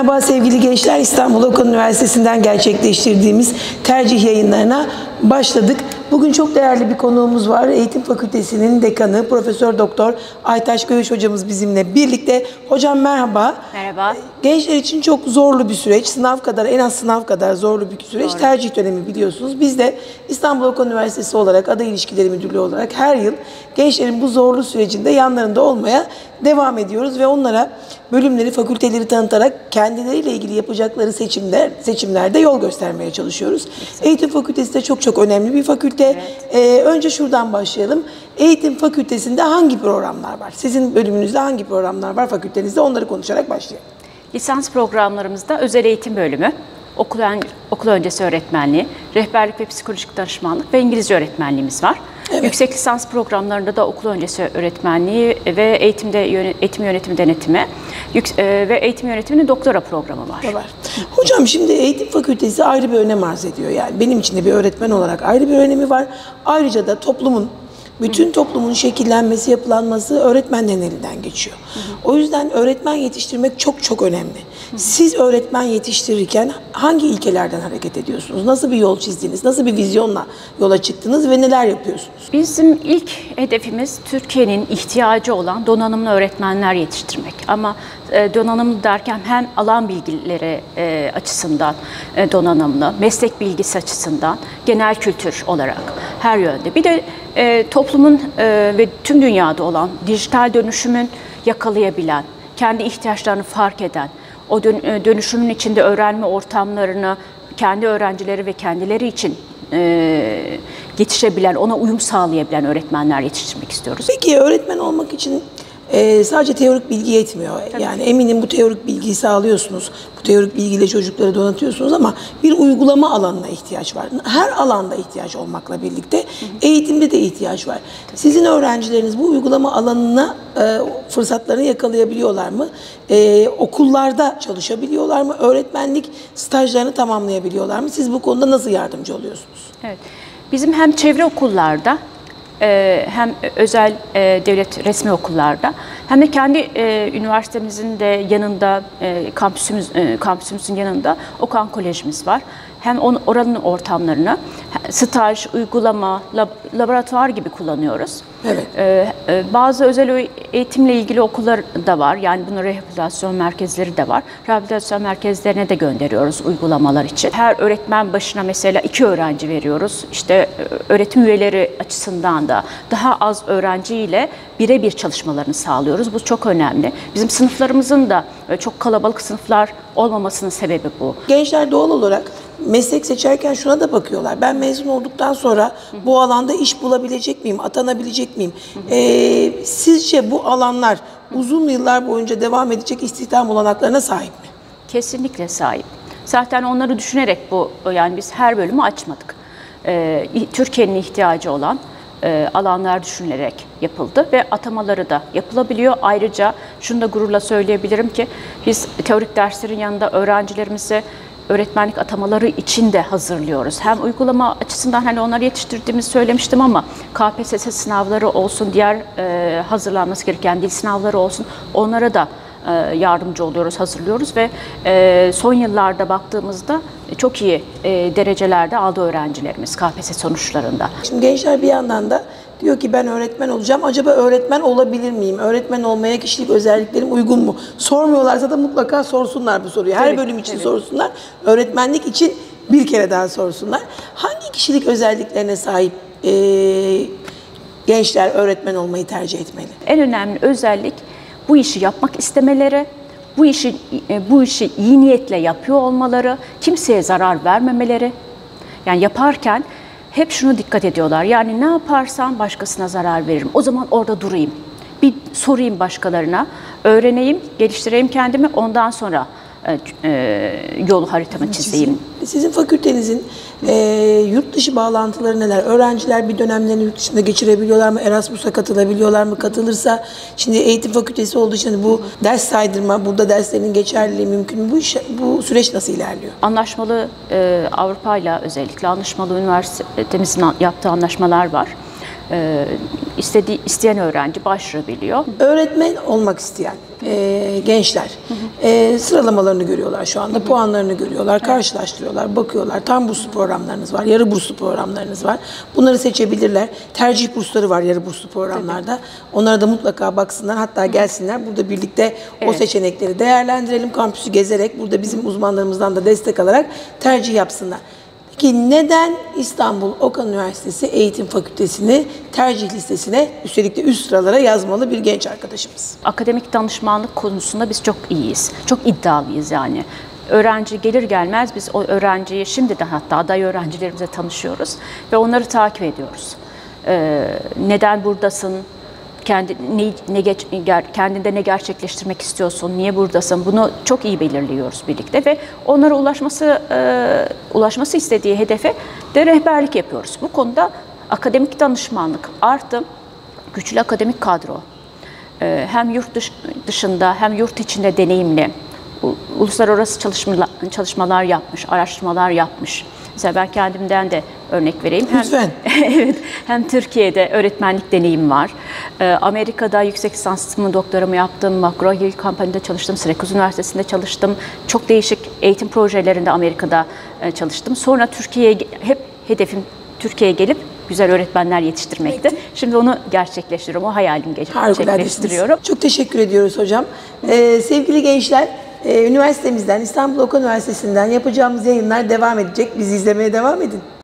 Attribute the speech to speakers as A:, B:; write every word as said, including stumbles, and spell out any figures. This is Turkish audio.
A: Merhaba sevgili gençler, İstanbul Okan Üniversitesi'nden gerçekleştirdiğimiz tercih yayınlarına başladık. Bugün çok değerli bir konuğumuz var. Eğitim Fakültesi'nin dekanı Profesör Doktor Aytaç Göğüş hocamız bizimle birlikte. Hocam merhaba.
B: Merhaba.
A: Gençler için çok zorlu bir süreç. Sınav kadar, en az sınav kadar zorlu bir süreç. Doğru. Tercih dönemi biliyorsunuz. Biz de İstanbul Okan Üniversitesi olarak, Aday İlişkileri Müdürlüğü olarak her yıl gençlerin bu zorlu sürecinde yanlarında olmaya devam ediyoruz ve onlara bölümleri, fakülteleri tanıtarak kendileriyle ilgili yapacakları seçimler, seçimlerde yol göstermeye çalışıyoruz. Eğitim Fakültesi de çok çok önemli bir fakülte. Evet. Ee, önce şuradan başlayalım. Eğitim Fakültesi'nde hangi programlar var? Sizin bölümünüzde hangi programlar var fakültenizde? Onları konuşarak başlayalım.
B: Lisans programlarımızda özel eğitim bölümü, okul, ön, okul öncesi öğretmenliği, rehberlik ve psikolojik danışmanlık ve İngilizce öğretmenliğimiz var. Evet. Yüksek lisans programlarında da okul öncesi öğretmenliği ve eğitimde eğitim yönetimi denetimi ve eğitim yönetiminin doktora programı var.
A: var. Hocam şimdi eğitim fakültesi ayrı bir önem arz ediyor. Yani benim için de bir öğretmen olarak ayrı bir önemi var. Ayrıca da toplumun, bütün toplumun şekillenmesi, yapılanması öğretmenlerin elinden geçiyor. Hı hı. O yüzden öğretmen yetiştirmek çok çok önemli. Hı hı. Siz öğretmen yetiştirirken hangi ilkelerden hareket ediyorsunuz? Nasıl bir yol çizdiniz? Nasıl bir vizyonla yola çıktınız ve neler yapıyorsunuz?
B: Bizim ilk hedefimiz Türkiye'nin ihtiyacı olan donanımlı öğretmenler yetiştirmek. Ama e, donanımlı derken hem alan bilgileri e, açısından e, donanımlı, meslek bilgisi açısından, genel kültür olarak her yönde. Bir de e, toplumun e, ve tüm dünyada olan dijital dönüşümün yakalayabilen, kendi ihtiyaçlarını fark eden, o dönüşümün içinde öğrenme ortamlarını kendi öğrencileri ve kendileri için e, yetişebilen, ona uyum sağlayabilen öğretmenler yetiştirmek istiyoruz.
A: Peki öğretmen olmak için e, sadece teorik bilgi yetmiyor. Tabii. Yani eminim bu teorik bilgiyi sağlıyorsunuz. Bu teorik bilgiyle çocukları donatıyorsunuz ama bir uygulama alanına ihtiyaç var. Her alanda ihtiyaç olmakla birlikte hı hı. eğitimde de ihtiyaç var. Tabii. Sizin öğrencileriniz bu uygulama alanına e, fırsatlarını yakalayabiliyorlar mı? E, okullarda çalışabiliyorlar mı? Öğretmenlik stajlarını tamamlayabiliyorlar mı? Siz bu konuda nasıl yardımcı oluyorsunuz?
B: Evet. Bizim hem çevre okullarda hem özel devlet resmi okullarda hem de kendi üniversitemizin de yanında kampüsümüz kampüsümüzün yanında Okan Kolejimiz var. Hem on, oranın ortamlarını staj, uygulama, lab, laboratuvar gibi kullanıyoruz. Evet. Ee, bazı özel eğitimle ilgili okullar da var. Yani bunun rehabilitasyon merkezleri de var. Rehabilitasyon merkezlerine de gönderiyoruz uygulamalar için. Her öğretmen başına mesela iki öğrenci veriyoruz. İşte öğretim üyeleri açısından da daha az öğrenciyle birebir çalışmalarını sağlıyoruz. Bu çok önemli. Bizim sınıflarımızın da çok kalabalık sınıflar olmamasının sebebi bu.
A: Gençler doğal olarak meslek seçerken şuna da bakıyorlar. Ben mezun olduktan sonra hı hı. bu alanda iş bulabilecek miyim, atanabilecek miyim? Hı hı. Ee, sizce bu alanlar uzun yıllar boyunca devam edecek istihdam olanaklarına sahip mi?
B: Kesinlikle sahip. Zaten onları düşünerek bu, yani biz her bölümü açmadık. Ee, Türkiye'nin ihtiyacı olan e, alanlar düşünülerek yapıldı ve atamaları da yapılabiliyor. Ayrıca şunu da gururla söyleyebilirim ki biz teorik derslerin yanında öğrencilerimize öğretmenlik atamaları için de hazırlıyoruz. Hem uygulama açısından hani onları yetiştirdiğimizi söylemiştim ama K P S S sınavları olsun, diğer e, hazırlanması gereken dil sınavları olsun, onlara da e, yardımcı oluyoruz, hazırlıyoruz ve e, son yıllarda baktığımızda çok iyi e, derecelerde aldı öğrencilerimiz K P S S sonuçlarında.
A: Şimdi gençler bir yandan da diyor ki ben öğretmen olacağım. Acaba öğretmen olabilir miyim? Öğretmen olmaya kişilik özelliklerim uygun mu? Sormuyorlarsa da mutlaka sorsunlar bu soruyu. Her tabii, bölüm için tabii. sorsunlar. Öğretmenlik için bir kere daha sorsunlar. Hangi kişilik özelliklerine sahip e, gençler öğretmen olmayı tercih etmeli?
B: En önemli özellik bu işi yapmak istemeleri, bu işi bu işi iyi niyetle yapıyor olmaları, kimseye zarar vermemeleri. Yani yaparken hep şunu dikkat ediyorlar. Yani ne yaparsam başkasına zarar veririm. O zaman orada durayım. Bir sorayım başkalarına, öğreneyim, geliştireyim kendimi. Ondan sonra e, e, yol haritamı çizeyim.
A: Sizin, sizin fakültenizin e, yurt dışı bağlantıları neler? Öğrenciler bir dönemlerini yurt dışında geçirebiliyorlar mı? Erasmus'a katılabiliyorlar mı? Katılırsa şimdi eğitim fakültesi olduğu için bu ders saydırma, burada derslerin geçerliliği mümkün mü? Bu, iş, bu süreç nasıl ilerliyor?
B: Anlaşmalı e, Avrupa ile özellikle anlaşmalı üniversitemizin yaptığı anlaşmalar var. E, istediği isteyen öğrenci başvurabiliyor.
A: Öğretmen olmak isteyen e, gençler e, sıralamalarını görüyorlar şu anda, puanlarını görüyorlar, karşılaştırıyorlar, bakıyorlar. Tam burslu programlarınız var, yarı burslu programlarınız var. Bunları seçebilirler. Tercih bursları var yarı burslu programlarda. Tabii. Onlara da mutlaka baksınlar, hatta gelsinler. Burada birlikte evet. o seçenekleri değerlendirelim. Kampüsü gezerek, burada bizim uzmanlarımızdan da destek alarak tercih yapsınlar. Peki neden İstanbul Okan Üniversitesi Eğitim Fakültesini tercih listesine, üstelik de üst sıralara yazmalı bir genç arkadaşımız?
B: Akademik danışmanlık konusunda biz çok iyiyiz, çok iddialıyız yani. Öğrenci gelir gelmez biz o öğrenciyi şimdiden, hatta aday öğrencilerimize tanışıyoruz ve onları takip ediyoruz. Ee, neden buradasın? Kendi, ne, ne geç, ger, kendinde ne gerçekleştirmek istiyorsun, niye buradasın, bunu çok iyi belirliyoruz birlikte ve onlara ulaşması e, ulaşması istediği hedefe de rehberlik yapıyoruz. Bu konuda akademik danışmanlık artı güçlü akademik kadro, e, hem yurt dış, dışında hem yurt içinde deneyimli, u, uluslararası çalışmalar, çalışmalar yapmış, araştırmalar yapmış. Mesela ben kendimden de örnek vereyim. Hem,
A: Lütfen.
B: evet, hem Türkiye'de öğretmenlik deneyim var. Ee, Amerika'da yüksek lisansımı, doktoramı yaptım. McGraw-Hill Company'de çalıştım. Syracuse Üniversitesi'nde çalıştım. Çok değişik eğitim projelerinde Amerika'da e, çalıştım. Sonra Türkiye'ye, hep hedefim Türkiye'ye gelip güzel öğretmenler yetiştirmekti. Evet. Şimdi onu gerçekleştiriyorum. O hayalimi gerçekleştiriyorum.
A: Çok teşekkür ediyoruz hocam. Ee, sevgili gençler, Üniversitemizden, İstanbul Okan Üniversitesi'nden yapacağımız yayınlar devam edecek. Bizi izlemeye devam edin.